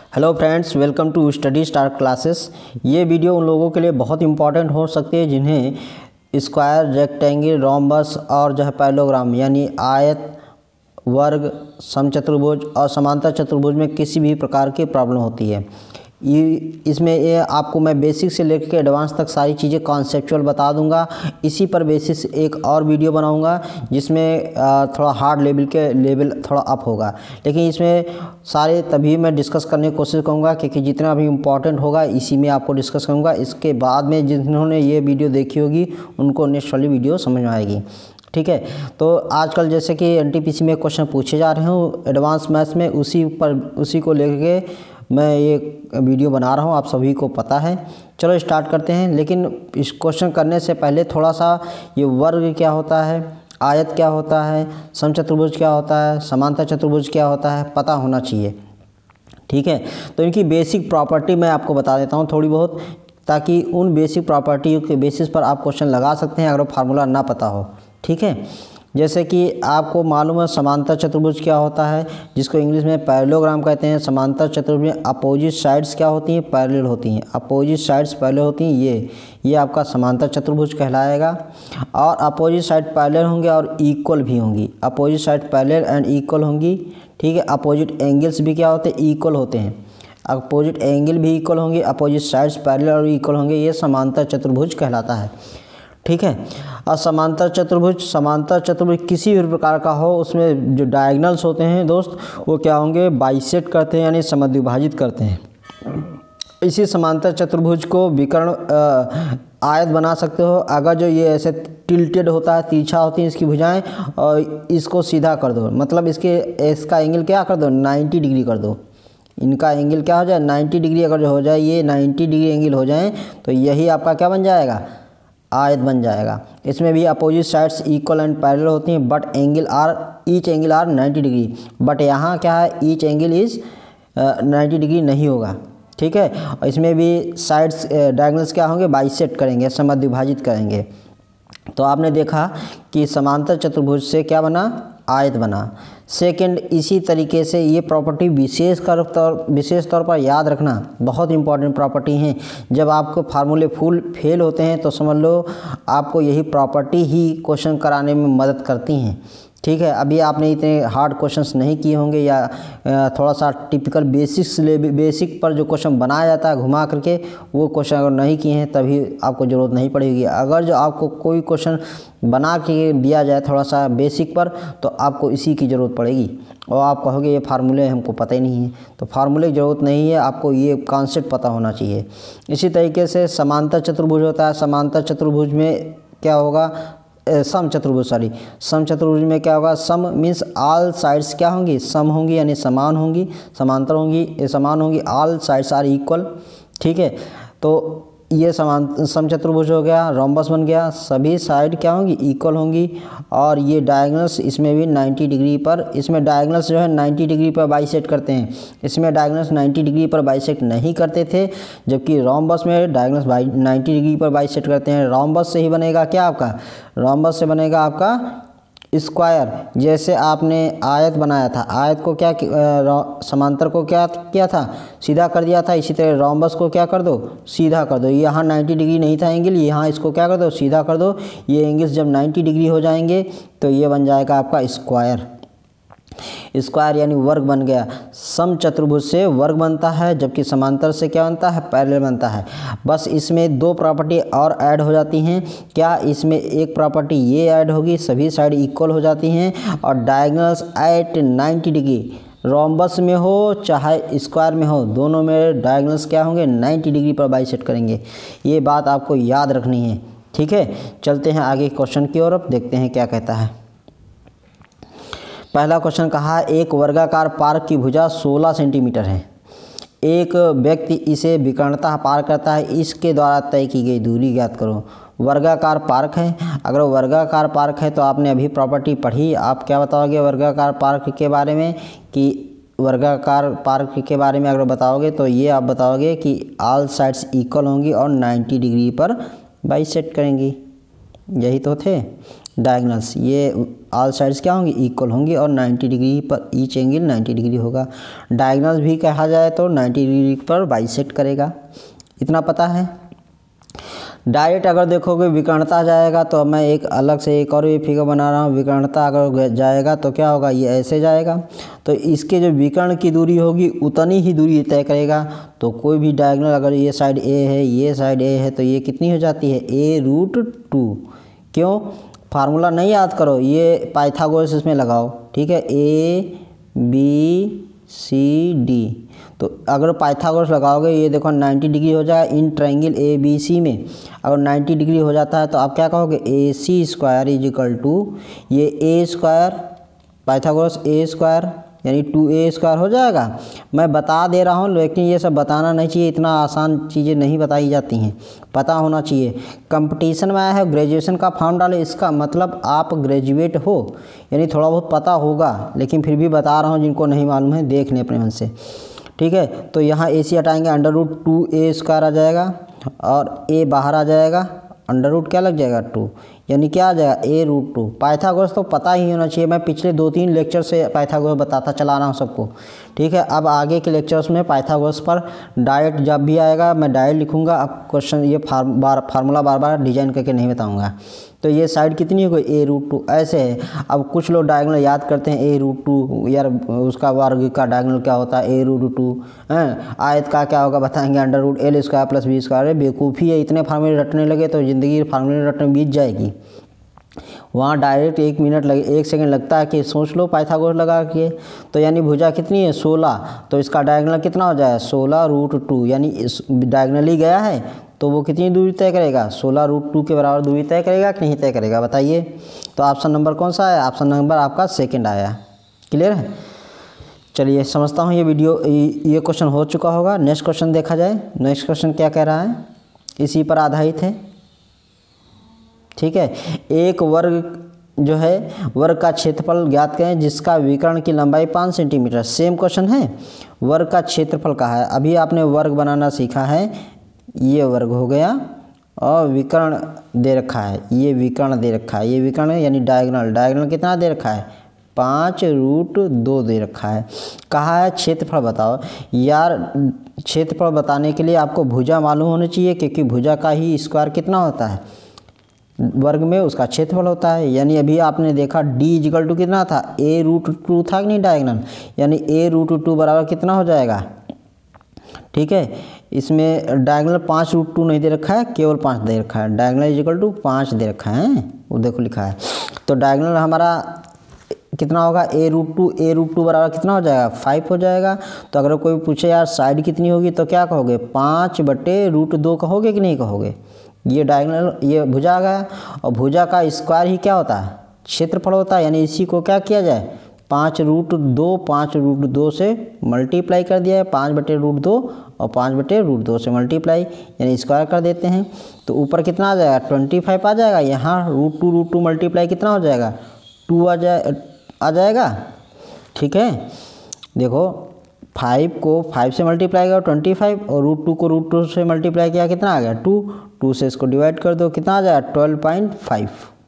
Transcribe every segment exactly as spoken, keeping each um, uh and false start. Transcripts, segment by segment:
Hello friends, welcome to study star classes. ये video उन लोगों के लिए बहुत इंपॉर्टेंट हो सकती है जिन्हें स्क्वायर, रेक्टेंगल, रोम्बस और जो है पैरेललोग्राम यानी आयत, वर्ग, समचतुर्भुज और समांतर चतुर्भुज में किसी भी प्रकार की प्रॉब्लम होती है। ये इसमें ये आपको मैं बेसिक से लेकर के एडवांस तक सारी चीज़ें कॉन्सेप्चुअल बता दूंगा। इसी पर बेसिस एक और वीडियो बनाऊंगा जिसमें थोड़ा हार्ड लेवल के लेवल थोड़ा अप होगा, लेकिन इसमें सारे तभी मैं डिस्कस करने की कोशिश करूंगा क्योंकि जितना भी इम्पोर्टेंट होगा इसी में आपको डिस्कस करूंगा। इसके बाद में जिन्होंने ये वीडियो देखी होगी उनको नेक्स्ट वाली वीडियो समझ में आएगी। ठीक है, तो आजकल जैसे कि एनटीपीसी में क्वेश्चन पूछे जा रहे हूँ एडवांस मैथ्स में, उसी पर उसी को लेकर के मैं ये वीडियो बना रहा हूँ, आप सभी को पता है। चलो स्टार्ट करते हैं। लेकिन इस क्वेश्चन करने से पहले थोड़ा सा ये वर्ग क्या होता है, आयत क्या होता है, समचतुर्भुज क्या होता है, समांतर चतुर्भुज क्या होता है, पता होना चाहिए। ठीक है, तो इनकी बेसिक प्रॉपर्टी मैं आपको बता देता हूँ थोड़ी बहुत, ताकि उन बेसिक प्रॉपर्टी के बेसिस पर आप क्वेश्चन लगा सकते हैं अगर फार्मूला ना पता हो। ठीक है, जैसे कि आपको मालूम है समांतर चतुर्भुज क्या होता है, जिसको इंग्लिश में पैरेललोग्राम कहते हैं। समांतर चतुर्भुज में अपोजिट साइड्स क्या होती हैं, पैरेलल होती हैं। अपोजिट साइड्स पैरेलल होती हैं, ये ये आपका समांतर चतुर्भुज कहलाएगा। और अपोजिट साइड पैरेलल होंगे और इक्वल भी होंगी। Opposite side parallel and equal होंगी। ठीक है, अपोजिट एंगल्स भी क्या होते हैं, इक्वल होते हैं। अपोजिट एंगल भी इक्वल होंगे, अपोजिट साइड्स पैरेलल और इक्वल होंगे, ये समांतर चतुर्भुज कहलाता है। ठीक है, और समांतर चतुर्भुज समांतर चतुर्भुज किसी भी प्रकार का हो, उसमें जो डायगोनल्स होते हैं दोस्त वो क्या होंगे, बाइसेक्ट करते हैं यानी समद्विभाजित करते हैं। इसी समांतर चतुर्भुज को विकर्ण आयत बना सकते हो अगर जो ये ऐसे टिल्टेड होता है, तिरछा होती है इसकी भुजाएं, और इसको सीधा कर दो, मतलब इसके इसका एंगल क्या कर दो, नाइन्टी डिग्री कर दो। इनका एंगल क्या हो जाए, नाइन्टी डिग्री अगर जो हो जाए, ये नाइन्टी डिग्री एंगल हो जाए तो यही आपका क्या बन जाएगा, आयत बन जाएगा। इसमें भी opposite sides equal and parallel होती हैं, but angle are each angle are ninety degree. But यहाँ क्या है, each angle is ninety degree नहीं होगा। ठीक है, और इसमें भी साइड्स डायगोनल्स क्या होंगे, बाइसेक्ट करेंगे, समद्विभाजित करेंगे। तो आपने देखा कि समांतर चतुर्भुज से क्या बना, आयत बना। सेकंड, इसी तरीके से ये प्रॉपर्टी विशेष कर तौर विशेष तौर पर याद रखना, बहुत इंपॉर्टेंट प्रॉपर्टी हैं। जब आपको फार्मूले फुल फेल होते हैं तो समझ लो आपको यही प्रॉपर्टी ही क्वेश्चन कराने में मदद करती हैं। ठीक है, अभी आपने इतने हार्ड क्वेश्चंस नहीं किए होंगे या थोड़ा सा टिपिकल बेसिक्स ले बेसिक पर जो क्वेश्चन बनाया जाता है घुमा करके, वो क्वेश्चन अगर नहीं किए हैं तभी आपको ज़रूरत नहीं पड़ेगी। अगर जो आपको कोई क्वेश्चन बना के दिया जाए थोड़ा सा बेसिक पर, तो आपको इसी की ज़रूरत पड़ेगी और आप कहोगे ये फार्मूले हमको पता ही नहीं है। तो फार्मूले की ज़रूरत नहीं है, आपको ये कॉन्सेप्ट पता होना चाहिए। इसी तरीके से समांतर चतुर्भुज होता है। समांतर चतुर्भुज में क्या होगा, सम चतुर्भुज सॉरी सम चतुर्भुज में क्या होगा, सम मीन्स ऑल साइड्स क्या होंगी, सम होंगी यानी समान होंगी, समांतर होंगी, समान होंगी, ऑल साइड्स आर इक्वल। ठीक है, तो ये समान सम चतुर्भुज हो गया। रोम्बस बन गया, सभी साइड क्या होंगी, इक्वल होंगी। और ये डायगोनल्स इसमें भी नाइन्टी डिग्री पर, इसमें डायगोनल्स जो है नाइन्टी डिग्री पर बाइसेक्ट करते हैं, इसमें डायगोनल्स नाइन्टी डिग्री पर बाइसेक्ट नहीं करते थे, जबकि रोम्बस में डायगोनल्स बाई नाइन्टी डिग्री पर बाइसेक्ट करते हैं। रोम्बस से ही बनेगा क्या आपका, रोम्बस से बनेगा आपका स्क्वायर। जैसे आपने आयत बनाया था, आयत को क्या समांतर को क्या किया था, सीधा कर दिया था, इसी तरह रोम्बस को क्या कर दो, सीधा कर दो। यहाँ नाइन्टी डिग्री नहीं था एंगल, यहाँ इसको क्या कर दो, सीधा कर दो। ये एंगल्स जब नाइन्टी डिग्री हो जाएंगे तो ये बन जाएगा आपका स्क्वायर। स्क्वायर यानी वर्ग बन गया। सम चतुर्भुज से वर्ग बनता है, जबकि समांतर से क्या बनता है, पैरेलल बनता है। बस इसमें दो प्रॉपर्टी और ऐड हो जाती हैं। क्या, इसमें एक प्रॉपर्टी ये ऐड होगी, सभी साइड इक्वल हो जाती हैं और diagonals at ninety degree, rhombus में हो चाहे स्क्वायर में हो, दोनों में डायगोनल्स क्या होंगे, नाइन्टी डिग्री पर बाइसेक्ट करेंगे। ये बात आपको याद रखनी है। ठीक है, चलते हैं आगे क्वेश्चन की ओर, अब देखते हैं क्या कहता है। पहला क्वेश्चन कहा, एक वर्गाकार पार्क की भुजा सोलह सेंटीमीटर है। एक व्यक्ति इसे विकर्णतः पार करता है, इसके द्वारा तय की गई दूरी ज्ञात करो। वर्गाकार पार्क है, अगर वर्गाकार पार्क है तो आपने अभी प्रॉपर्टी पढ़ी, आप क्या बताओगे वर्गाकार पार्क के बारे में, कि वर्गाकार पार्क के बारे में अगर बताओगे तो ये आप बताओगे कि ऑल साइड्स इक्वल होंगी और नाइन्टी डिग्री पर बाइसेक्ट करेंगी। यही तो थे, डायगनल्स, ये ऑल साइड्स क्या होंगी, इक्वल होंगी और नाइन्टी डिग्री पर ईच एंगल नाइन्टी डिग्री होगा। डायगनल्स भी कहा जाए तो नाइन्टी डिग्री पर बाइसेक्ट करेगा, इतना पता है। डायरेक्ट अगर देखोगे विकर्णता जाएगा तो मैं एक अलग से एक और भी फिगर बना रहा हूँ। विकर्णता अगर जाएगा तो क्या होगा, ये ऐसे जाएगा, तो इसके जो विकर्ण की दूरी होगी उतनी ही दूरी तय करेगा। तो कोई भी डायगोनल अगर ये साइड ए है, ये साइड ए है, तो ये कितनी हो जाती है, ए रूट टू। क्यों, फार्मूला नहीं याद करो, ये पाइथागोरस इसमें लगाओ, ठीक है, ए बी सी डी। तो अगर पाइथागोरस लगाओगे ये देखो नाइन्टी डिग्री हो जाएगा in triangle A B C में। अगर नाइन्टी डिग्री हो जाता है तो आप क्या कहोगे, A C square is equal to ये A square Pythagoras A square यानी टू ए स्क्वायर हो जाएगा। मैं बता दे रहा हूँ लेकिन ये सब बताना नहीं चाहिए, इतना आसान चीज़ें नहीं बताई जाती हैं, पता होना चाहिए। कंपटीशन में आया है ग्रेजुएशन का फॉर्म डाले, इसका मतलब आप ग्रेजुएट हो, यानी थोड़ा बहुत पता होगा, लेकिन फिर भी बता रहा हूँ, जिनको नहीं मालूम है देख लें अपने मन से, ठीक है। तो यहाँ ए सी हटाएंगे, under root two A square आ जाएगा और ए बाहर आ जाएगा, अंडर रूट क्या लग जाएगा टू, यानी क्या आ जाएगा ए रूट टू। पाइथागोरस तो पता ही होना चाहिए, मैं पिछले दो तीन लेक्चर से पाइथागोरस बताता चला रहा हूँ सबको, ठीक है। अब आगे के लेक्चर्स में पाइथागोरस पर डायरेक्ट जब भी आएगा मैं डायरेक्ट लिखूँगा, अब क्वेश्चन ये फार्म बार फार्मूला बार बार डिजाइन करके नहीं बताऊँगा। तो ये साइड कितनी हो गई, ए रूट टू, ऐसे है। अब कुछ लोग डायगोनल याद करते हैं ए रूट टू, यार उसका वर्ग का डायगोनल क्या होता है, ए रूट टू है। आयत का क्या होगा बताएंगे, under root L square plus B square. बेवकूफ़ी है, इतने फार्मूले रटने लगे तो ज़िंदगी फार्मूले रटने बीत जाएगी। वहाँ डायरेक्ट एक मिनट लगे, एक सेकंड लगता है कि सोच लो पाइथागोरस लगा के। तो यानी भुजा कितनी है, सोलह, तो इसका डायगोनल कितना हो जाएगा, सोलह रूट टू, यानी इस डायगोनली गया है तो वो कितनी दूरी तय करेगा, सोलह रूट टू के बराबर दूरी तय करेगा कि नहीं तय करेगा, बताइए। तो ऑप्शन नंबर कौन सा है, ऑप्शन नंबर आपका सेकंड आया। क्लियर है, चलिए समझता हूँ ये वीडियो, ये क्वेश्चन हो चुका होगा। नेक्स्ट क्वेश्चन देखा जाए। नेक्स्ट क्वेश्चन क्या कह रहा है, इसी पर आधारित है, ठीक है। एक वर्ग जो है, वर्ग का क्षेत्रफल ज्ञात करें जिसका विकर्ण की लंबाई पाँच सेंटीमीटर। सेम क्वेश्चन है, वर्ग का क्षेत्रफल का है। अभी आपने वर्ग बनाना सीखा है, ये वर्ग हो गया और विकर्ण दे रखा है, ये विकर्ण दे रखा है, ये विकर्ण है यानी डायगोनल। डायगोनल कितना दे रखा है, पाँच रूट दो दे रखा है। कहा है क्षेत्रफल बताओ। यार क्षेत्रफल बताने के लिए आपको भुजा मालूम होनी चाहिए, क्योंकि भुजा का ही स्क्वायर कितना होता है, वर्ग में उसका क्षेत्रफल होता है। यानी अभी आपने देखा डी इजिकल टू कितना था, ए रूट टू था कि नहीं डायगोनल, यानी ए रूट टू बराबर कितना हो जाएगा, ठीक है। इसमें डायगोनल पाँच रूट टू नहीं दे रखा है, केवल पाँच दे रखा है। डायगोनल इजिकल टू पाँच दे रखा है, वो देखो लिखा है। तो डायगोनल हमारा कितना होगा, A root two, A root two बराबर कितना हो जाएगा, फाइव हो जाएगा। तो अगर कोई पूछे यार साइड कितनी होगी तो क्या कहोगे, पाँच बटे रूट दो कहोगे कि नहीं कहोगे। ये डायगोनल, ये भुजा आ गया, और भुजा का स्क्वायर ही क्या होता है, क्षेत्रफल होता है। यानी इसी को क्या किया जाए, पाँच रूट दो, पाँच रूट दो से मल्टीप्लाई कर दिया है, पाँच बटे रूट दो और पाँच बटे रूट दो से मल्टीप्लाई यानी स्क्वायर कर देते हैं। तो ऊपर कितना आ जाएगा, ट्वेंटी फाइव आ जाएगा। यहाँ root two root two multiply कितना हो जाएगा, टू आ जाए आ जाएगा, ठीक है। देखो फाइव को फाइव से मल्टीप्लाई किया ट्वेंटी फाइव, और रूट टू को रूट टू से मल्टीप्लाई किया कितना आ गया, टू। टू से इसको डिवाइड कर दो, कितना आ जाएगा, ट्वेल्व पॉइंट फाइव।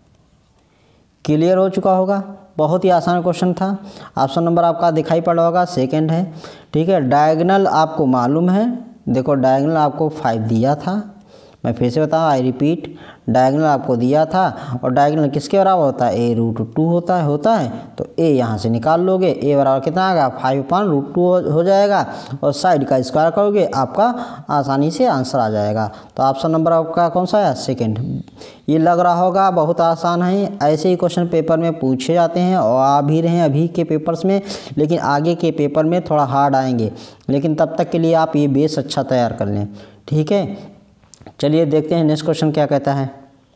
क्लियर हो चुका होगा, बहुत ही आसान क्वेश्चन था। ऑप्शन नंबर आपका दिखाई पड़ा होगा, सेकंड है, ठीक है। डायगोनल आपको मालूम है, देखो डायगोनल आपको फाइव दिया था, मैं फिर से बताऊँ, आई रिपीट, डायगोनल आपको दिया था, और डायगोनल किसके बराबर होता है, ए रूट टू होता है होता है तो ए यहाँ से निकाल लोगे, ए बराबर कितना आएगा, फाइव पॉइंट रूट टू हो जाएगा, और साइड का स्क्वायर करोगे, आपका आसानी से आंसर आ जाएगा। तो ऑप्शन नंबर आपका कौन सा है, सेकंड। ये लग रहा होगा बहुत आसान है, ऐसे ही क्वेश्चन पेपर में पूछे जाते हैं और आ भी रहे हैं अभी के पेपर्स में, लेकिन आगे के पेपर में थोड़ा हार्ड आएंगे, लेकिन तब तक के लिए आप ये बेस अच्छा तैयार कर लें, ठीक है। चलिए देखते हैं नेक्स्ट क्वेश्चन क्या कहता है।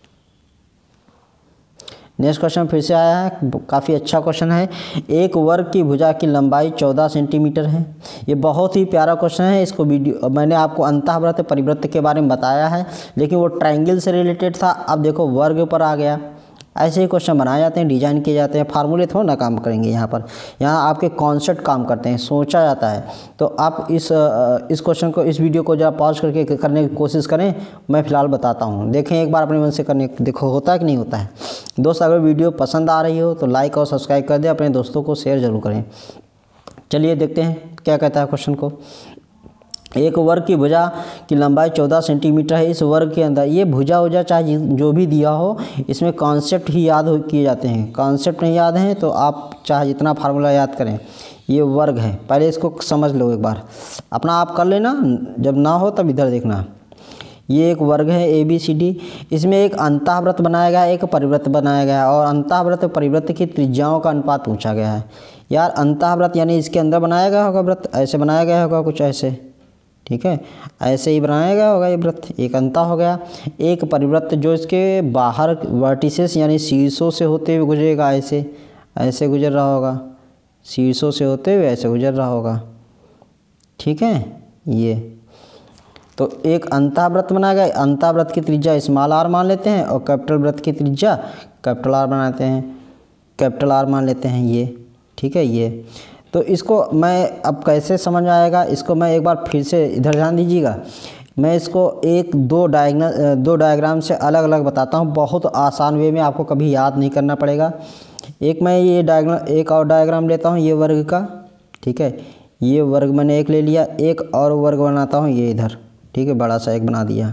नेक्स्ट क्वेश्चन फिर से आया है, काफ़ी अच्छा क्वेश्चन है। एक वर्ग की भुजा की लंबाई चौदह सेंटीमीटर है। ये बहुत ही प्यारा क्वेश्चन है। इसको वीडियो मैंने आपको अंतःवृत्त परिवृत्त के बारे में बताया है, लेकिन वो ट्रायंगल से रिलेटेड था। अब देखो वर्ग पर आ गया, ऐसे ही क्वेश्चन बनाए जाते हैं, डिजाइन किए जाते हैं, फार्मूले थोड़ा ना काम करेंगे यहाँ पर। यहाँ आपके कॉन्सेप्ट काम करते हैं, सोचा जाता है। तो आप इस इस क्वेश्चन को, इस वीडियो को जरा पॉज करके करने की कोशिश करें। मैं फ़िलहाल बताता हूँ, देखें एक बार अपने मन से करने, देखो होता है कि नहीं होता है। दोस्त अगर वीडियो पसंद आ रही हो तो लाइक और सब्सक्राइब कर दें, अपने दोस्तों को शेयर ज़रूर करें। चलिए देखते हैं क्या कहता है क्वेश्चन को। एक वर्ग की भुजा की लंबाई चौदह सेंटीमीटर है। इस वर्ग के अंदर ये भुजा उजा चाहे जो भी दिया हो, इसमें कॉन्सेप्ट ही याद हो किए जाते हैं। कॉन्सेप्ट नहीं याद हैं तो आप चाहे जितना फार्मूला याद करें। ये वर्ग है, पहले इसको समझ लो एक बार, अपना आप कर लेना, जब ना हो तब इधर देखना। ये एक वर्ग है ए बी सी डी। इसमें एक अंतःवृत्त बनाया गया है, एक परिवृत्त बनाया गया है, और अंतःवृत्त परिवृत्त की त्रिज्याओं का अनुपात पूछा गया है। यार अंतःवृत्त यानी इसके अंदर बनाया गया होगा वृत्त, ऐसे बनाया गया होगा कुछ ऐसे, ठीक है, ऐसे ही बनाया गया होगा ये वृत्त, एक अंता हो गया। एक परिवृत्त जो इसके बाहर वर्टिसेस यानी शीर्षों से होते हुए गुजरेगा, ऐसे ऐसे गुजर रहा होगा, शीर्षों से होते हुए ऐसे गुजर रहा होगा, ठीक है। ये तो एक अंतःवृत्त बनाया गया, अंतःवृत्त की त्रिज्या स्मॉल आर मान लेते हैं और कैपिटल वृत्त की त्रिज्या कैपिटल आर बनाते हैं, कैपिटल आर मान लेते हैं ये, ठीक है। ये तो इसको मैं अब कैसे समझ आएगा, इसको मैं एक बार फिर से इधर ध्यान दीजिएगा। मैं इसको एक दो डायग्राम दो डायग्राम से अलग अलग बताता हूँ, बहुत आसान वे में, आपको कभी याद नहीं करना पड़ेगा। एक मैं ये डायग्राम, एक और डायग्राम लेता हूँ ये वर्ग का, ठीक है। ये वर्ग मैंने एक ले लिया, एक और वर्ग बनाता हूँ ये इधर, ठीक है, बड़ा सा एक बना दिया,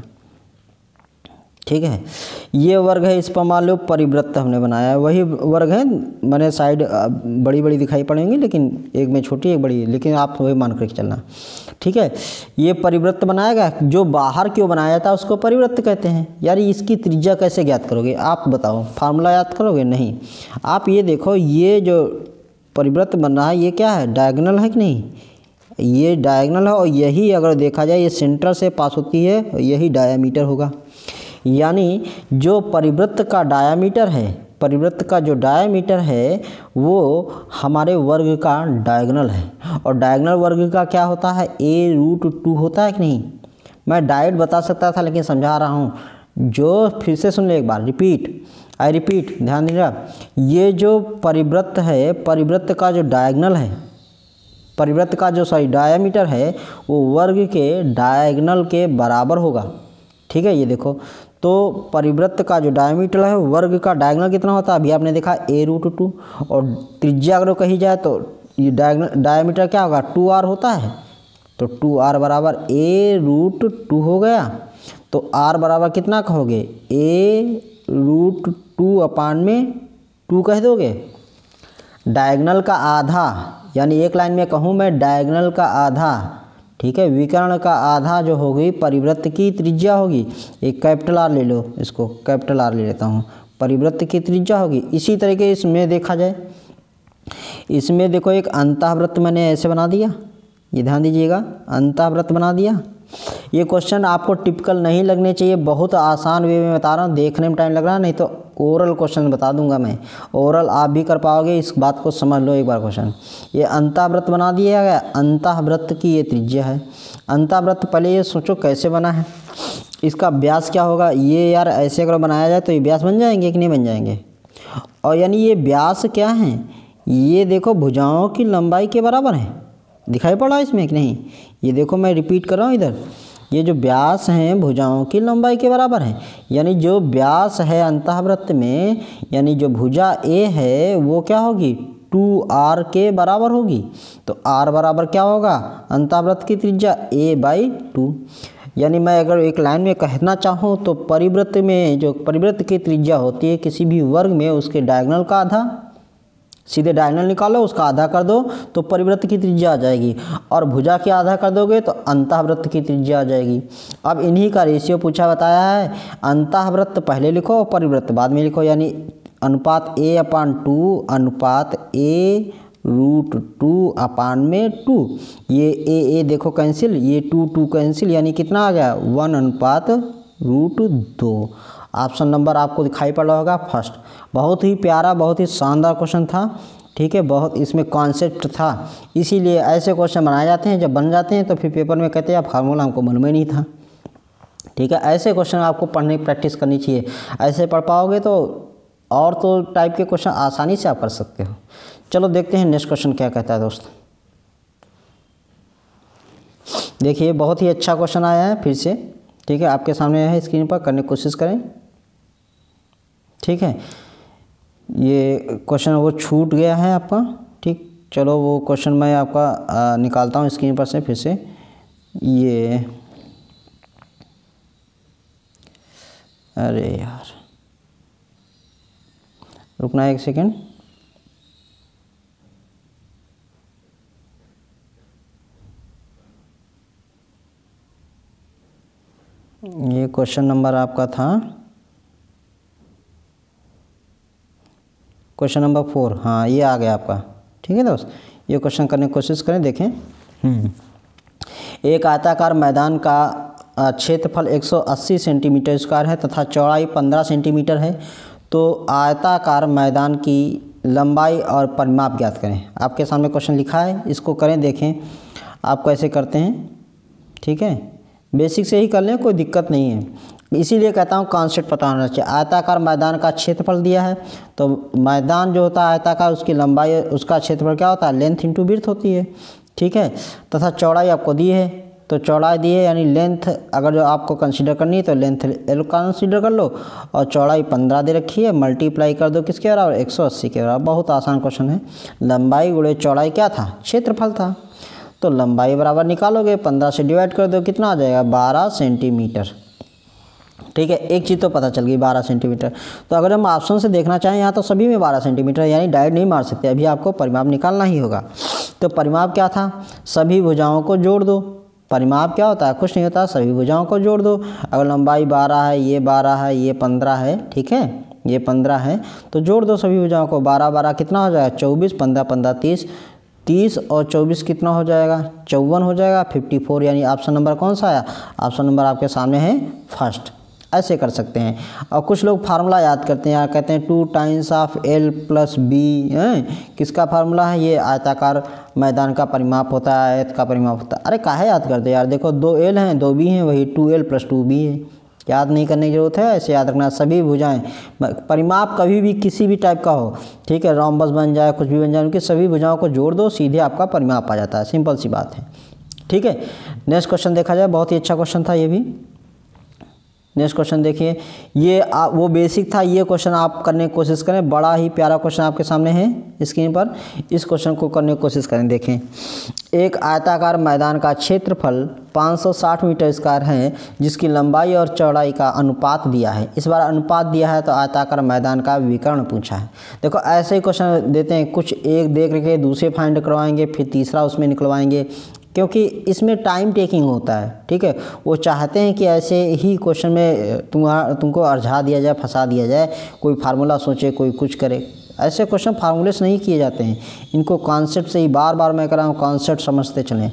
ठीक है। ये वर्ग है, इस पर मान लो परिवृत्त हमने बनाया है, वही वर्ग है, मैंने साइड बड़ी बड़ी दिखाई पड़ेंगी, लेकिन एक में छोटी एक बड़ी, लेकिन आप वही मान करके चलना, ठीक है। ये परिवृत्त बनाया गया, जो बाहर क्यों बनाया जाता है उसको परिवृत्त कहते हैं। यार इसकी त्रिज्या कैसे ज्ञात करोगे आप बताओ, फार्मूला याद करोगे? नहीं। आप ये देखो, ये जो परिवृत्त बन रहा है ये क्या है, डायगोनल है कि नहीं? ये डायगोनल है, और यही अगर देखा जाए ये सेंटर से पास होती है, यही डायामीटर होगा। यानी जो परिवृत्त का डायामीटर है, परिवृत्त का जो डायामीटर है वो हमारे वर्ग का डायगोनल है। और डायगोनल वर्ग का क्या होता है, ए रूट टू होता है कि नहीं? मैं डायरेक्ट बता सकता था लेकिन समझा रहा हूँ, जो फिर से सुन ले एक बार, रिपीट आई रिपीट, ध्यान दीजिएगा। ये जो परिवृत्त है, परिवृत्त का जो डायगोनल है, परिवृत्त का जो सॉरी डायामीटर है वो वर्ग के डायगोनल के बराबर होगा, ठीक है। ये देखो, तो परिवृत्त का जो डायमीटर है वर्ग का डायगोनल कितना होता है, अभी आपने देखा ए रूट टू, और त्रिज्या अगर कही जाए तो ये डायगोनल डायमीटर क्या होगा, टू आर होता है, तो टू आर बराबर ए रूट टू हो गया। तो आर बराबर कितना कहोगे, ए रूट टू अपान में टू कह दोगे। डायगोनल का आधा, यानी एक लाइन में कहूँ मैं, डायगोनल का आधा, ठीक है, विकर्ण का आधा जो होगी परिवृत्त की त्रिज्या होगी। एक कैपिटल आर ले लो, इसको कैपिटल आर ले लेता हूँ, परिवृत्त की त्रिज्या होगी। इसी तरीके इसमें देखा जाए, इसमें देखो एक अंतःवृत्त मैंने ऐसे बना दिया, ये ध्यान दीजिएगा, अंतःवृत्त बना दिया। ये क्वेश्चन आपको टिपिकल नहीं लगने चाहिए, बहुत आसान वे में बता रहा हूँ, देखने में टाइम लग रहा है, नहीं तो ओरल क्वेश्चन बता दूंगा मैं, ओरल आप भी कर पाओगे, इस बात को समझ लो एक बार। क्वेश्चन ये अंतःवृत्त बना दिया गया, अंतःवृत्त की ये त्रिज्या है। अंतःवृत्त पहले ये सोचो कैसे बना है, इसका व्यास क्या होगा। ये यार ऐसे अगर बनाया जाए तो ये व्यास बन जाएंगे कि नहीं बन जाएंगे? और यानी ये व्यास क्या है, ये देखो भुजाओं की लंबाई के बराबर है, दिखाई पड़ा इसमें कि नहीं? ये देखो मैं रिपीट कर रहा हूँ इधर, ये जो व्यास हैं भुजाओं की लंबाई के बराबर है। यानी जो व्यास है अंतःवृत्त में, यानी जो भुजा ए है वो क्या होगी, टू आर के बराबर होगी। तो आर बराबर क्या होगा, अंतःवृत्त की त्रिज्या ए बाई टू। यानी मैं अगर एक लाइन में कहना चाहूँ तो परिवृत्त में जो परिवृत्त की त्रिज्या होती है किसी भी वर्ग में, उसके डायगोनल का आधा, सीधे डायगोनल निकालो उसका आधा कर दो तो परिवृत्त की त्रिज्या आ जाएगी, और भुजा के आधा कर दोगे तो अंतःवृत्त की त्रिज्या आ जाएगी। अब इन्हीं का रेशियो पूछा बताया है, अंतःवृत्त पहले लिखो और परिवृत्त बाद में लिखो, यानी अनुपात ए अपान टू, अनुपात ए रूट टू अपान में टू। ये ए ए देखो कैंसिल, ये टू टू कैंसिल, यानी कितना आ गया, वन अनुपात रूट दो। ऑप्शन नंबर आपको दिखाई पड़ रहा होगा फर्स्ट। बहुत ही प्यारा, बहुत ही शानदार क्वेश्चन था, ठीक है, बहुत इसमें कॉन्सेप्ट था, इसीलिए ऐसे क्वेश्चन बनाए जाते हैं। जब बन जाते हैं तो फिर पेपर में कहते हैं आप फार्मूला हमको मन में नहीं था, ठीक है। ऐसे क्वेश्चन आपको पढ़ने की प्रैक्टिस करनी चाहिए, ऐसे पढ़ पाओगे तो और तो टाइप के क्वेश्चन आसानी से आप कर सकते हो। चलो देखते हैं नेक्स्ट क्वेश्चन क्या कहता है दोस्त। देखिए बहुत ही अच्छा क्वेश्चन आया है फिर से, ठीक है, आपके सामने है स्क्रीन पर, करने की कोशिश करें। ठीक है, ये क्वेश्चन वो छूट गया है आपका, ठीक। चलो वो क्वेश्चन मैं आपका आ, निकालता हूँ स्क्रीन पर से फिर से। ये अरे यार रुकना एक सेकेंड। ये क्वेश्चन नंबर आपका था क्वेश्चन नंबर फोर, हाँ ये आ गया आपका। ठीक है दोस्त, ये क्वेश्चन करने की कोशिश करें। देखें, एक आयताकार मैदान का क्षेत्रफल एक सौ अस्सी सेंटीमीटर स्क्वायर है तथा चौड़ाई पंद्रह सेंटीमीटर है, तो आयताकार मैदान की लंबाई और परिमाप ज्ञात करें। आपके सामने क्वेश्चन लिखा है, इसको करें, देखें आप कैसे करते हैं। ठीक है, बेसिक से ही कर लें, कोई दिक्कत नहीं है। इसीलिए कहता हूँ कॉन्सेप्ट पता होना चाहिए। आयताकार मैदान का क्षेत्रफल दिया है, तो मैदान जो होता है आयताकार, उसकी लंबाई, उसका क्षेत्रफल क्या होता है, लेंथ इंटू विड्थ होती है। ठीक है, तथा चौड़ाई आपको दी है, तो चौड़ाई दी है यानी लेंथ अगर जो आपको कंसीडर करनी है तो लेंथ एल कंसीडर कर लो, और चौड़ाई पंद्रह दे रखी है, मल्टीप्लाई कर दो किसके बराबर, एक सौ अस्सी के बराबर। बहुत आसान क्वेश्चन है। लंबाई गुणे चौड़ाई क्या था, क्षेत्रफल था, तो लंबाई बराबर निकालोगे, पंद्रह से डिवाइड कर दो, कितना आ जाएगा, बारह सेंटीमीटर। ठीक है, एक चीज़ तो पता चल गई, बारह सेंटीमीटर। तो अगर हम ऑप्शन से देखना चाहें यहाँ तो सभी में बारह सेंटीमीटर, यानी डायरेक्ट नहीं मार सकते, अभी आपको परिमाप निकालना ही होगा। तो परिमाप क्या था, सभी भुजाओं को जोड़ दो। परिमाप क्या होता है, कुछ नहीं होता, सभी भुजाओं को जोड़ दो। अगर लंबाई बारह है, ये बारह है, ये पंद्रह है, ठीक है, ये पंद्रह है, तो जोड़ दो सभी भुजाओं को। बारह बारह कितना हो जाएगा, चौबीस, पंद्रह पंद्रह तीस, तीस और चौबीस कितना हो जाएगा, चौवन हो जाएगा, फिफ्टी फोर। यानी ऑप्शन नंबर कौन सा आया, ऑप्शन नंबर आपके सामने है फर्स्ट। ऐसे कर सकते हैं। और कुछ लोग फार्मूला याद करते हैं, कहते हैं two times of L plus B, किसका फार्मूला है, ये आयताकार मैदान का परिमाप होता है, आयत का परिमाप होता है। अरे काहे याद करते यार, देखो दो एल हैं दो बी हैं, वही two L plus two B है। याद नहीं करने की जरूरत है, ऐसे याद रखना। सभी भुजाएं, परिमाप कभी भी किसी भी टाइप का हो, ठीक है, रोम्बस बन जाए, कुछ भी बन जाए, उनकी सभी भुजाओं को जोड़ दो, सीधे आपका परिमाप आ जाता है। सिंपल सी बात है। ठीक है, नेक्स्ट क्वेश्चन देखा जाए, बहुत ही अच्छा क्वेश्चन था ये भी। नेक्स्ट क्वेश्चन देखिए, ये आ, वो बेसिक था, ये क्वेश्चन आप करने की कोशिश करें। बड़ा ही प्यारा क्वेश्चन आपके सामने है स्क्रीन पर, इस क्वेश्चन को करने की कोशिश करें। देखें, एक आयताकार मैदान का क्षेत्रफल पाँच सौ साठ मीटर स्क्वायर है, जिसकी लंबाई और चौड़ाई का अनुपात दिया है। इस बार अनुपात दिया है तो आयताकार मैदान का विकर्ण पूछा है। देखो ऐसे ही क्वेश्चन देते हैं, कुछ एक देख के दूसरे फाइंड करवाएंगे, फिर तीसरा उसमें निकलवाएंगे, क्योंकि इसमें टाइम टेकिंग होता है। ठीक है, वो चाहते हैं कि ऐसे ही क्वेश्चन में तुम्हारा तुमको अरझा दिया जाए, फंसा दिया जाए, कोई फार्मूला सोचे, कोई कुछ करे। ऐसे क्वेश्चन फार्मूले से नहीं किए जाते हैं, इनको कॉन्सेप्ट से ही बार बार मैं कह रहा हूँ, कॉन्सेप्ट समझते चलें।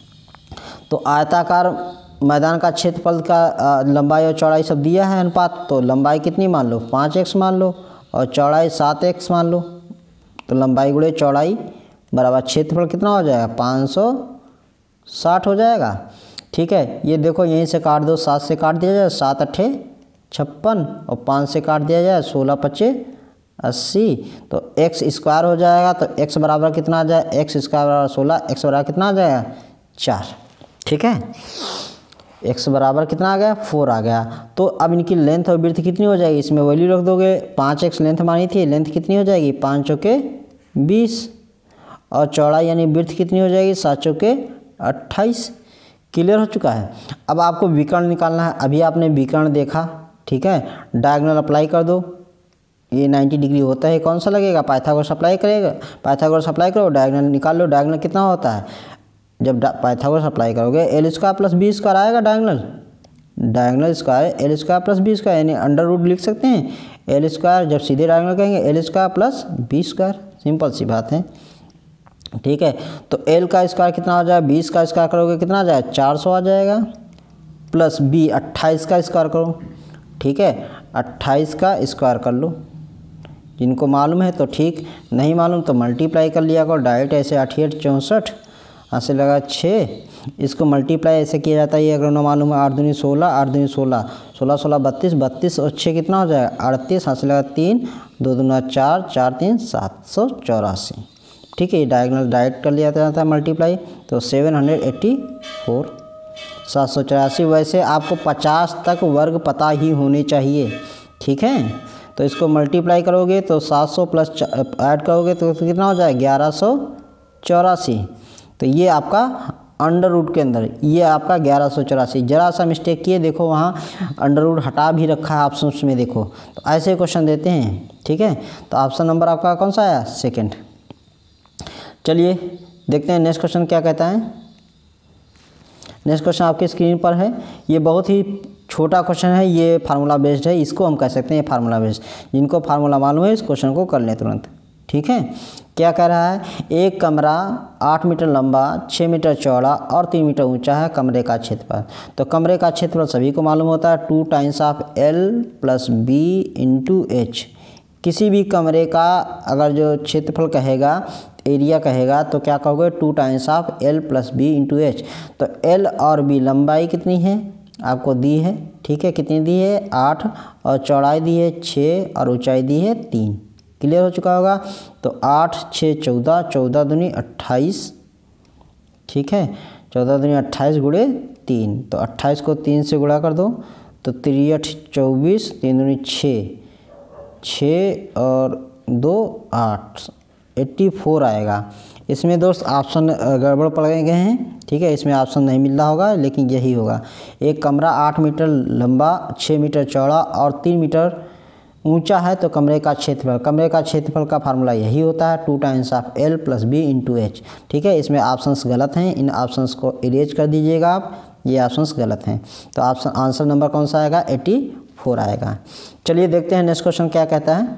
तो आयताकार मैदान का क्षेत्रफल का लंबाई और चौड़ाई सब दिया है अनुपात, तो लंबाई कितनी मान लो, पाँच एक्स मान लो, और चौड़ाई सात एक्स मान लो। तो लंबाई गुणे चौड़ाई बराबर क्षेत्रफल कितना हो जाएगा, पाँच सौ साठ हो जाएगा। ठीक है, ये देखो यहीं से काट दो, सात से काट दिया जाए, सात अट्ठे छप्पन, और पाँच से काट दिया जाए, सोलह पच्चे अस्सी, तो एक्स स्क्वायर हो जाएगा। तो एक्स बराबर कितना आ जाए, एक्स स्क्वायर बराबर सोलह, एक्स बराबर कितना आ जाएगा, चार। ठीक है, एक्स बराबर कितना आ गया, फोर आ गया। तो अब इनकी लेंथ और विड्थ कितनी हो जाएगी, इसमें वैल्यू रख दोगे। पाँच एक्स लेंथ मानी थी, लेंथ कितनी हो जाएगी, पाँच चौके बीस, और चौड़ाई यानी विड्थ कितनी हो जाएगी, सात चौके अट्ठाईस। क्लियर हो चुका है। अब आपको विकर्ण निकालना है। अभी आपने विकर्ण देखा, ठीक है, डायगोनल अप्लाई कर दो। ये नब्बे डिग्री होता है, कौन सा लगेगा, पाइथागोरस अप्लाई करेगा, पाइथागोरस अप्लाई करो, डायगोनल निकाल लो। डायगोनल कितना होता है, जब पाइथागोरस अप्लाई करोगे L square plus B square आएगा diagonal. Diagonal square L square plus B square, यानी अंडर रूट लिख सकते हैं। एल स्क्वायर जब सीधे डायगोनल कहेंगे L square plus B square, simple सी बात है। ठीक है, तो एल का स्क्वायर कितना हो जाएगा, बीस का स्क्वायर करोगे कितना आ जाएगा, चार सौ आ जाएगा, प्लस बी अट्ठाईस का स्क्वायर करो। ठीक है, अट्ठाईस का स्क्वायर कर लो, जिनको मालूम है तो ठीक, नहीं मालूम तो मल्टीप्लाई कर लिया करो डायरेक्ट ऐसे। अठेठ चौंसठ, यहाँ से लगा छः, इसको मल्टीप्लाई ऐसे किया जाता है। ये अगर ना मालूम है, आठ दूनी सोलह, आठ दूनी सोलह, सोलह सोलह बत्तीस, बत्तीस और छः कितना हो जाएगा, अड़तीस, यहाँ से लगा तीन, दो दूना चार, चार तीन सात सौ चौरासी। ठीक है, ये डायगोनल डायरेक्ट कर लिया जाता है मल्टीप्लाई, तो सेवन हंड्रेड एट्टी फोर, सात सौ चौरासी। वैसे आपको पचास तक वर्ग पता ही होने चाहिए। ठीक है, तो इसको मल्टीप्लाई करोगे तो सात सौ प्लस ऐड करोगे तो कितना हो जाएगा ग्यारह सौ चौरासी। तो ये आपका अंडर रूट के अंदर ये आपका ग्यारह सौ चौरासी। जरा सा मिस्टेक किए, देखो वहाँ अंडर रूट हटा भी रखा है ऑप्शन में, देखो। तो ऐसे क्वेश्चन देते हैं। ठीक है, तो ऑप्शन नंबर आपका कौन सा आया? सेकंड। चलिए देखते हैं नेक्स्ट क्वेश्चन क्या कहता है। नेक्स्ट क्वेश्चन आपकी स्क्रीन पर है। ये बहुत ही छोटा क्वेश्चन है, ये फार्मूला बेस्ड है, इसको हम कह सकते हैं ये फार्मूला बेस्ड। जिनको फार्मूला मालूम है इस क्वेश्चन को कर लें तुरंत। ठीक है, क्या कह रहा है? एक कमरा आठ मीटर लंबा, छः मीटर चौड़ा और तीन मीटर ऊंचा है। कमरे का क्षेत्रफल, तो कमरे का क्षेत्रफल सभी को मालूम होता है, two times of L plus B into H. किसी भी कमरे का अगर जो क्षेत्रफल कहेगा, एरिया कहेगा, तो क्या कहोगे? Two times of L plus B into H. तो एल और बी लंबाई कितनी है आपको दी है। ठीक है, कितनी दी है? आठ, और चौड़ाई दी है छः, और ऊंचाई दी है तीन। क्लियर हो चुका होगा। तो आठ छः चौदह, चौदह दूनी अट्ठाईस। ठीक है, चौदह दूनी अट्ठाईस गुणे तीन, तो अट्ठाईस को तीन से गुणा कर दो तो तिरसठ चौबीस, तीन दूनी छः, छः और दो आठ, एट्टी फोर आएगा। इसमें दोस्त ऑप्शन गड़बड़ पड़ गए हैं। ठीक है, इसमें ऑप्शन नहीं मिल रहा होगा, लेकिन यही होगा। एक कमरा आठ मीटर लंबा, छः मीटर चौड़ा और तीन मीटर ऊंचा है, तो कमरे का क्षेत्रफल, कमरे का क्षेत्रफल का फार्मूला यही होता है, two times of L plus B into H. ठीक है, इसमें ऑप्शंस गलत हैं, इन ऑप्शंस को इरेज कर दीजिएगा आप, ये ऑप्शंस गलत हैं। तो ऑप्शन आंसर नंबर कौन सा आएगा? एट्टी फोर आएगा। चलिए देखते हैं नेक्स्ट क्वेश्चन क्या कहता है।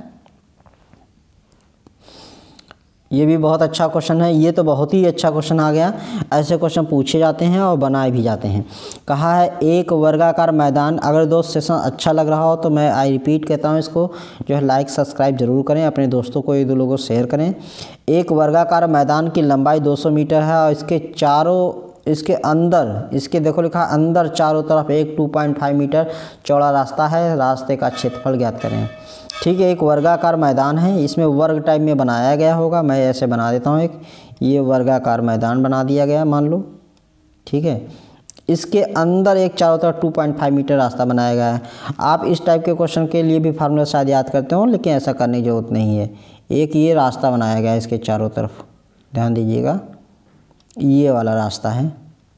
ये भी बहुत अच्छा क्वेश्चन है, ये तो बहुत ही अच्छा क्वेश्चन आ गया। ऐसे क्वेश्चन पूछे जाते हैं और बनाए भी जाते हैं। कहा है एक वर्गाकार मैदान। अगर दोस्त सेशन अच्छा लग रहा हो तो मैं आई रिपीट कहता हूँ, इसको जो है लाइक सब्सक्राइब जरूर करें, अपने दोस्तों को एक दो लोगों को शेयर करें। एक वर्गाकार मैदान की लंबाई दो सौ मीटर है और इसके चारों इसके अंदर, इसके देखो लिखा अंदर चारों तरफ एक टू पॉइंट फाइव मीटर चौड़ा रास्ता है। रास्ते का क्षेत्रफल ज्ञात करें। ठीक है, एक वर्गाकार मैदान है, इसमें वर्ग टाइप में बनाया गया होगा। मैं ऐसे बना देता हूँ, एक ये वर्गाकार मैदान बना दिया गया मान लो। ठीक है, इसके अंदर एक चारों तरफ टू पॉइंट फाइव मीटर रास्ता बनाया गया है। आप इस टाइप के क्वेश्चन के लिए भी फार्मूला शायद याद करते हो, लेकिन ऐसा करने की ज़रूरत नहीं है। एक ये रास्ता बनाया गया है इसके चारों तरफ, ध्यान दीजिएगा, ये वाला रास्ता है,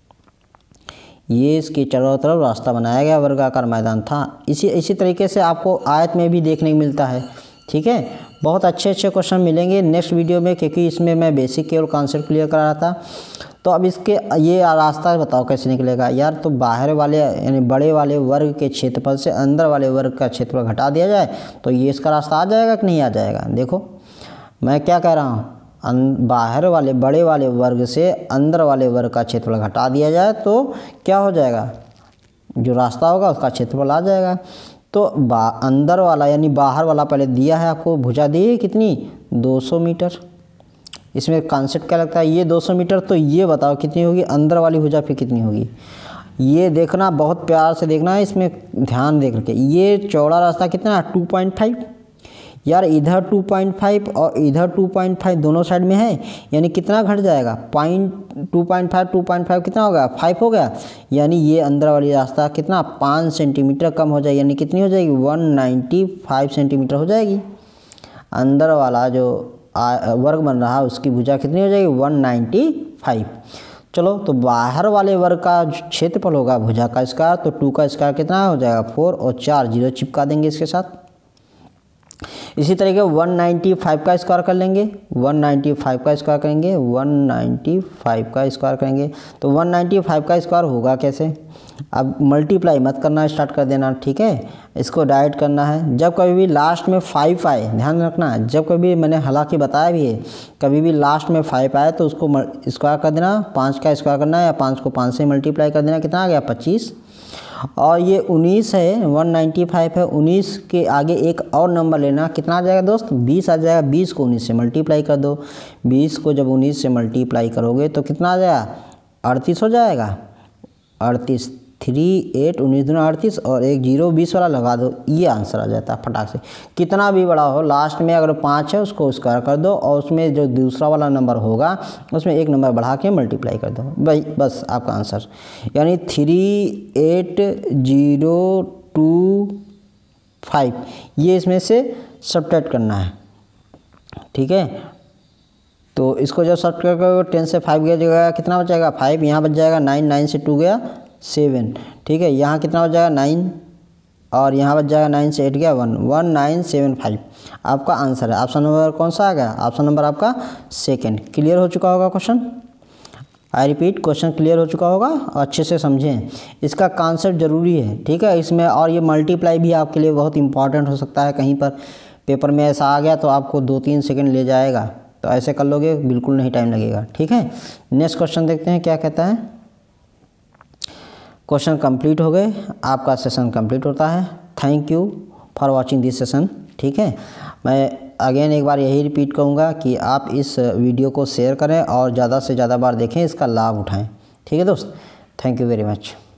ये इसके चारों तरफ रास्ता बनाया गया, वर्गाकार मैदान था। इसी इसी तरीके से आपको आयत में भी देखने को मिलता है। ठीक है, बहुत अच्छे अच्छे क्वेश्चन मिलेंगे नेक्स्ट वीडियो में, क्योंकि इसमें मैं बेसिक केवल कॉन्सेप्ट क्लियर करा रहा था। तो अब इसके ये रास्ता बताओ कैसे निकलेगा यार। तो बाहर वाले यानी बड़े वाले वर्ग के क्षेत्रफल से अंदर वाले वर्ग का क्षेत्रफल घटा दिया जाए तो ये इसका रास्ता आ जाएगा कि नहीं आ जाएगा। देखो मैं क्या कह रहा हूँ, बाहर वाले बड़े वाले वर्ग से अंदर वाले वर्ग का क्षेत्रफल घटा दिया जाए तो क्या हो जाएगा, जो रास्ता होगा उसका क्षेत्रफल आ जाएगा। तो बा अंदर वाला यानी बाहर वाला पहले दिया है आपको, भुजा दी है कितनी, दो सौ मीटर। इसमें कॉन्सेप्ट क्या लगता है, ये दो सौ मीटर, तो ये बताओ कितनी होगी अंदर वाली भुजा फिर कितनी होगी। ये देखना, बहुत प्यार से देखना है, इसमें ध्यान देख के। ये चौड़ा रास्ता कितना है, टू पॉइंट फाइव। यार इधर टू पॉइंट फाइव और इधर टू पॉइंट फाइव दोनों साइड में है, यानी कितना घट जाएगा, point two point five two point five कितना होगा, फाइव हो गया। यानी ये अंदर वाली रास्ता कितना, पाँच सेंटीमीटर कम हो जाएगी, यानी कितनी हो जाएगी, वन नाइन्टी फाइव सेंटीमीटर हो जाएगी। अंदर वाला जो वर्ग बन रहा है उसकी भुजा कितनी हो जाएगी, वन नाइन्टी फाइव। चलो तो बाहर वाले वर्ग का क्षेत्रफल होगा भुजा का स्क्वायर, तो टू का स्क्वायर कितना हो जाएगा, फोर, और चार जीरो चिपका देंगे इसके साथ। इसी तरीके वन नाइन्टी फाइव का स्क्वायर कर लेंगे, वन नाइन्टी फाइव का स्क्वायर करेंगे, वन नाइन्टी फाइव का स्क्वायर करेंगे। तो वन नाइन्टी फाइव का स्क्वायर होगा कैसे, अब मल्टीप्लाई मत करना, स्टार्ट कर देना। ठीक है, इसको डाइट करना है। जब कभी भी लास्ट में फाइव आए, ध्यान रखना, जब कभी मैंने हालांकि बताया भी है, कभी भी लास्ट में फाइव आए तो उसको स्क्वायर कर देना, पाँच का स्क्वायर करना है, या पाँच को पाँच से मल्टीप्लाई कर देना, कितना आ गया, पच्चीस। और ये उन्नीस है, वन नाइन्टी फाइव है, उन्नीस के आगे एक और नंबर लेना, कितना आ जाएगा दोस्त, बीस आ जाएगा। बीस को उन्नीस से मल्टीप्लाई कर दो, बीस को जब उन्नीस से मल्टीप्लाई करोगे तो कितना आ जाएगा, अड़तीस हो जाएगा। अड़तीस थ्री एट उन्नीस दूना अड़तीस और एक जीरो बीस वाला लगा दो, ये आंसर आ जाता है फटाक से। कितना भी बड़ा हो, लास्ट में अगर पाँच है उसको स्क्वायर कर दो और उसमें जो दूसरा वाला नंबर होगा उसमें एक नंबर बढ़ा के मल्टीप्लाई कर दो भाई, बस आपका आंसर। यानी three eight zero two five, ये इसमें से सब्ट्रैक्ट करना है, ठीक है। तो इसको जब सब्ट्रैक्ट करोगे टेन से फाइव गया जगह कितना बचेगा फाइव, यहाँ बच जाएगा नाइन, नाइन से टू गया सेवन, ठीक है। यहाँ कितना बच जाएगा नाइन और यहाँ बच जाएगा नाइन से एट गया one, one nine seven five आपका आंसर है। ऑप्शन नंबर कौन सा आ गया, ऑप्शन नंबर आपका सेकंड। क्लियर हो चुका होगा question, I repeat question clear हो चुका होगा, अच्छे से समझें, इसका कॉन्सेप्ट ज़रूरी है, ठीक है इसमें। और ये मल्टीप्लाई भी आपके लिए बहुत इंपॉर्टेंट हो सकता है, कहीं पर पेपर में ऐसा आ गया तो आपको दो तीन सेकंड ले जाएगा, तो ऐसे कर लोगे बिल्कुल नहीं टाइम लगेगा, ठीक है। नेक्स्ट क्वेश्चन देखते हैं क्या कहता है। क्वेश्चन कंप्लीट हो गए, आपका सेशन कंप्लीट होता है। Thank you for watching this session, ठीक है। मैं अगेन एक बार यही रिपीट करूँगा कि आप इस वीडियो को शेयर करें और ज़्यादा से ज़्यादा बार देखें, इसका लाभ उठाएं, ठीक है दोस्त। Thank you very much.